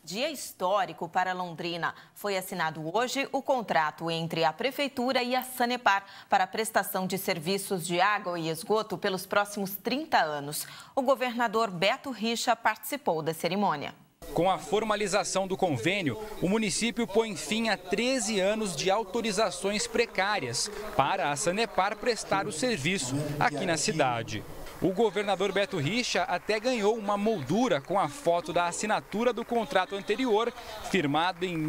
Dia histórico para Londrina. Foi assinado hoje o contrato entre a Prefeitura e a Sanepar para a prestação de serviços de água e esgoto pelos próximos 30 anos. O governador Beto Richa participou da cerimônia. Com a formalização do convênio, o município põe fim a 13 anos de autorizações precárias para a Sanepar prestar o serviço aqui na cidade. O governador Beto Richa até ganhou uma moldura com a foto da assinatura do contrato anterior, firmado em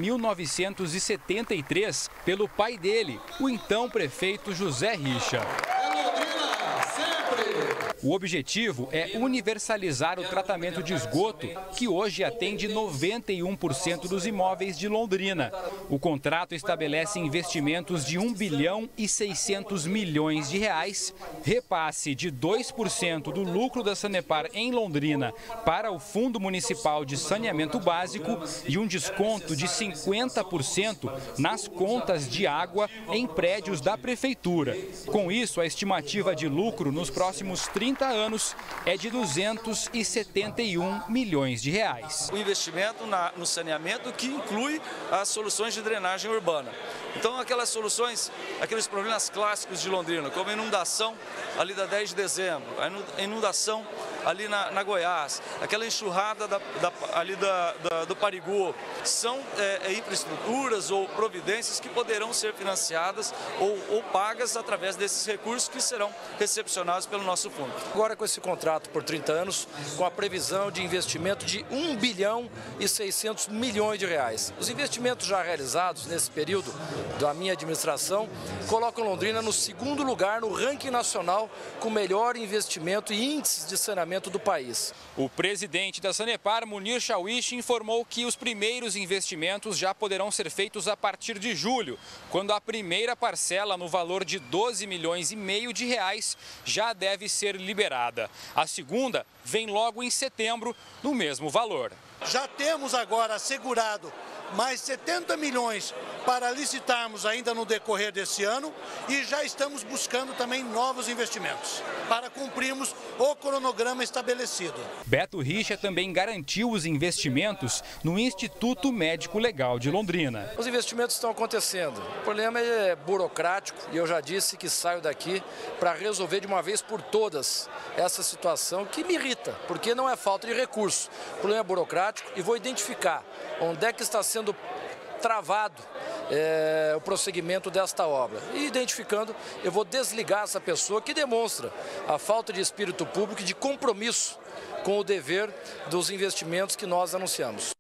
1973 pelo pai dele, o então prefeito José Richa. O objetivo é universalizar o tratamento de esgoto, que hoje atende 91% dos imóveis de Londrina. O contrato estabelece investimentos de 1 bilhão e 600 milhões de reais, repasse de 2% do lucro da Sanepar em Londrina para o Fundo Municipal de Saneamento Básico e um desconto de 50% nas contas de água em prédios da Prefeitura. Com isso, a estimativa de lucro nos próximos 30 anos é de 271 milhões de reais. O investimento no saneamento que inclui as soluções de drenagem urbana. Então aquelas soluções, aqueles problemas clássicos de Londrina, como a inundação ali da 10 de dezembro, a inundação ali na Goiás, aquela enxurrada ali do Parigu, são infraestruturas ou providências que poderão ser financiadas ou pagas através desses recursos que serão recepcionados pelo nosso fundo. Agora com esse contrato por 30 anos, com a previsão de investimento de 1 bilhão e 600 milhões de reais. Os investimentos já realizados nesse período da minha administração colocam Londrina no segundo lugar no ranking nacional com melhor investimento e índices de saneamento do país. O presidente da Sanepar, Munir Shawish, informou que os primeiros investimentos já poderão ser feitos a partir de julho, quando a primeira parcela no valor de 12 milhões e meio de reais já deve ser liberada. A segunda vem logo em setembro, no mesmo valor. Já temos agora assegurado mais 70 milhões para licitarmos ainda no decorrer desse ano e já estamos buscando também novos investimentos para cumprirmos o cronograma estabelecido. Beto Richa também garantiu os investimentos no Instituto Médico Legal de Londrina. Os investimentos estão acontecendo. O problema é burocrático e eu já disse que saio daqui para resolver de uma vez por todas essa situação que me irrita, porque não é falta de recurso. O problema é burocrático e vou identificar onde é que está sendo travado o prosseguimento desta obra. E identificando, eu vou desligar essa pessoa que demonstra a falta de espírito público e de compromisso com o dever dos investimentos que nós anunciamos.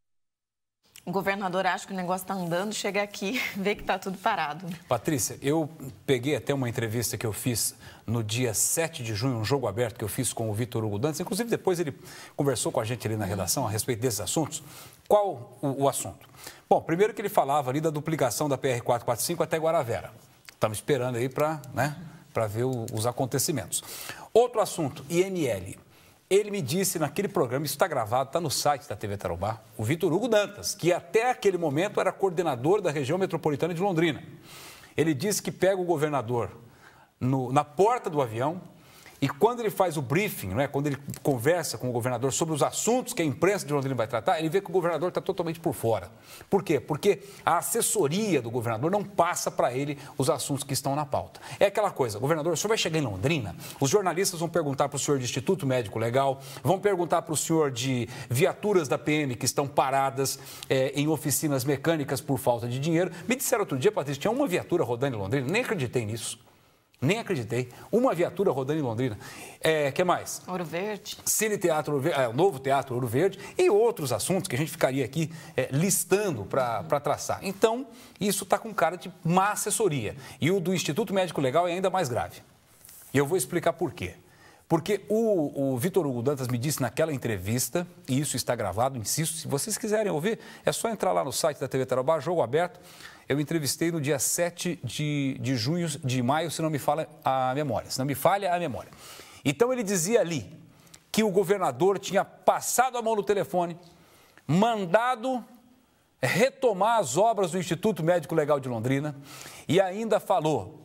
O governador acha que o negócio está andando, chega aqui, vê que está tudo parado. Patrícia, eu peguei até uma entrevista que eu fiz no dia 7 de junho, um jogo aberto que eu fiz com o Vitor Hugo Dantas. Inclusive, depois ele conversou com a gente ali na redação a respeito desses assuntos. Qual o assunto? Bom, primeiro que ele falava ali da duplicação da PR-445 até Guaravera. Estamos esperando aí para ver os acontecimentos. Outro assunto, IML. Ele me disse naquele programa, isso está gravado, está no site da TV Tarobá, o Vitor Hugo Dantas, que até aquele momento era coordenador da região metropolitana de Londrina. Ele disse que pega o governador na porta do avião e quando ele faz o briefing, quando ele conversa com o governador sobre os assuntos que a imprensa de Londrina vai tratar, ele vê que o governador está totalmente por fora. Por quê? Porque a assessoria do governador não passa para ele os assuntos que estão na pauta. É aquela coisa, governador, o senhor vai chegar em Londrina, os jornalistas vão perguntar para o senhor de Instituto Médico Legal, vão perguntar para o senhor de viaturas da PM que estão paradas em oficinas mecânicas por falta de dinheiro. Me disseram outro dia, Patrícia, tinha uma viatura rodando em Londrina, nem acreditei nisso. Nem acreditei. Uma viatura rodando em Londrina. Que mais? Ouro Verde. Cine Teatro Ouro Verde, o novo Teatro Ouro Verde e outros assuntos que a gente ficaria aqui listando para traçar. Então, isso está com cara de má assessoria. E o do Instituto Médico Legal é ainda mais grave. E eu vou explicar por quê. Porque o Vitor Hugo Dantas me disse naquela entrevista, e isso está gravado, insisto, se vocês quiserem ouvir, é só entrar lá no site da TV Tarobá, jogo aberto. Eu entrevistei no dia 7 de maio, se não me falha a memória. Então, ele dizia ali que o governador tinha passado a mão no telefone, mandado retomar as obras do Instituto Médico Legal de Londrina e ainda falou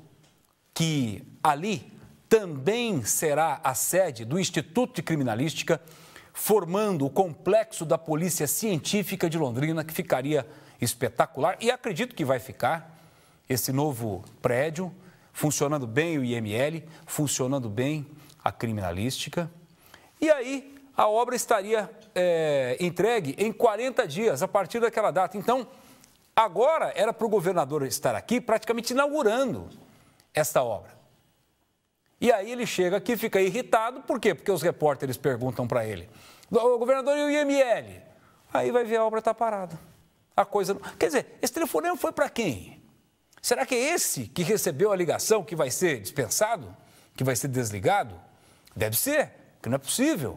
que ali também será a sede do Instituto de Criminalística, formando o complexo da Polícia Científica de Londrina, que ficaria espetacular. E acredito que vai ficar esse novo prédio, funcionando bem o IML, funcionando bem a criminalística. E aí a obra estaria entregue em 40 dias, a partir daquela data. Então, agora era para o governador estar aqui praticamente inaugurando esta obra. E aí ele chega aqui e fica irritado, por quê? Porque os repórteres perguntam para ele, governador, e o IML? Aí vai ver a obra está parada. A coisa... Quer dizer, esse telefonema foi para quem? Será que é esse que recebeu a ligação que vai ser dispensado? Que vai ser desligado? Deve ser, porque não é possível.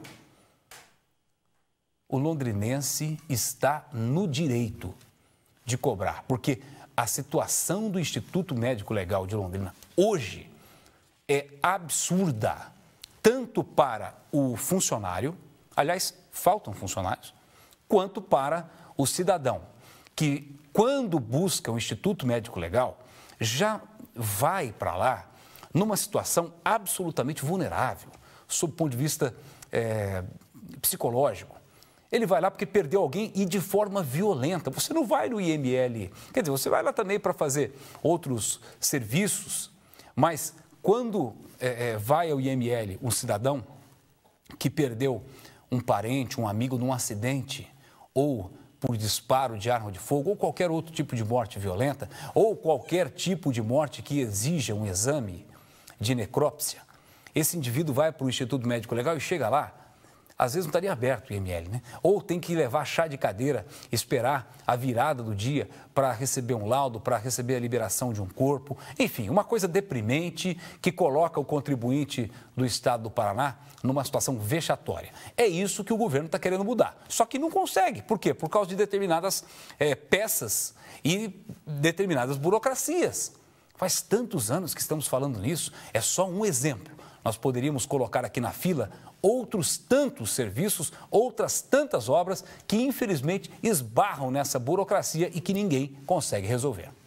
O londrinense está no direito de cobrar, porque a situação do Instituto Médico Legal de Londrina hoje é absurda, tanto para o funcionário, aliás, faltam funcionários, quanto para o cidadão, que quando busca o Instituto Médico Legal, já vai para lá numa situação absolutamente vulnerável, sob o ponto de vista psicológico. Ele vai lá porque perdeu alguém e de forma violenta. Você não vai no IML, quer dizer, você vai lá também para fazer outros serviços, mas quando vai ao IML um cidadão que perdeu um parente, um amigo num acidente, ou por disparo de arma de fogo, ou qualquer outro tipo de morte violenta, ou qualquer tipo de morte que exija um exame de necrópsia, esse indivíduo vai para o Instituto Médico Legal e chega lá, às vezes não estaria aberto o IML, né? Ou tem que levar chá de cadeira, esperar a virada do dia para receber um laudo, para receber a liberação de um corpo. Enfim, uma coisa deprimente que coloca o contribuinte do estado do Paraná numa situação vexatória. É isso que o governo está querendo mudar. Só que não consegue. Por quê? Por causa de determinadas peças e determinadas burocracias. Faz tantos anos que estamos falando nisso. É só um exemplo. Nós poderíamos colocar aqui na fila outros tantos serviços, outras tantas obras que, infelizmente, esbarram nessa burocracia e que ninguém consegue resolver.